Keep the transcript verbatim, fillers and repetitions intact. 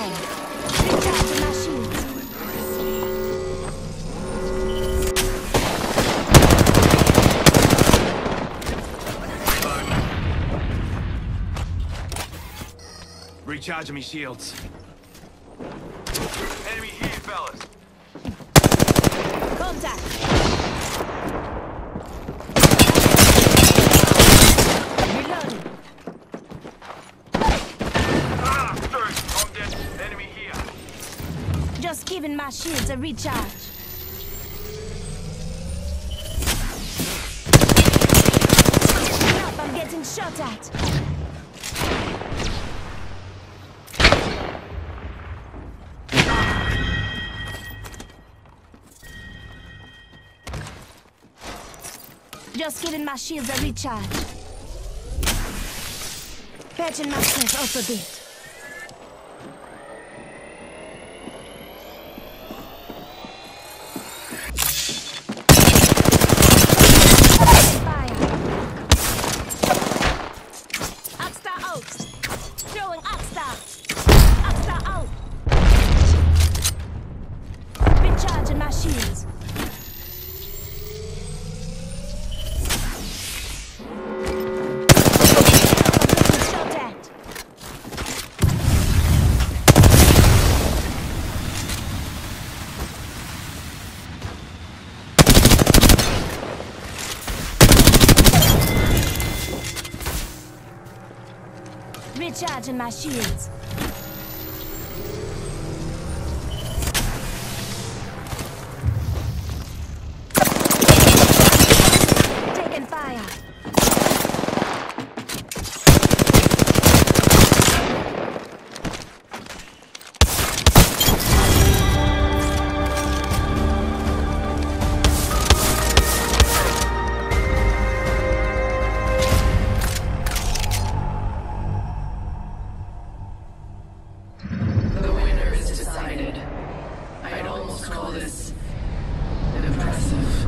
fire. Recharging my shields. Recharging me shields. Enemy here, fellas. Contact. Reloading. Ah, sorry. I'm dead. Enemy here. Just giving my shields a recharge. Up, I'm getting shot at. Just giving my shields a recharge. Patching myself up a bit. Fire. Oxstar out. Throwing Oxstar. Oxstar out. Recharging my shields. Recharging my shields. Taking fire. The winner is decided. I'd almost call this impressive.